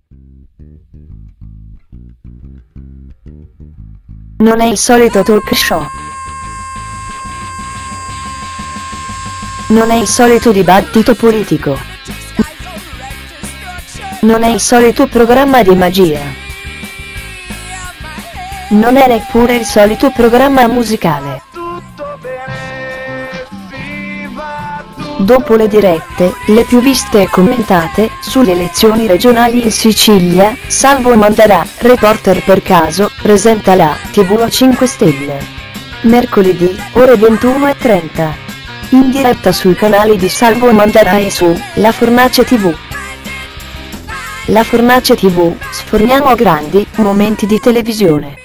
Non è il solito talk show. Non è il solito dibattito politico. Non è il solito programma di magia. Non è neppure il solito programma musicale. Dopo le dirette, le più viste e commentate, sulle elezioni regionali in Sicilia, Salvo Mandarà, reporter per caso, presenta la TV a 5 Stelle. Mercoledì, ore 21:30. In diretta sui canali di Salvo Mandarà e su La Fornace TV. La Fornace TV, sforniamo grandi momenti di televisione.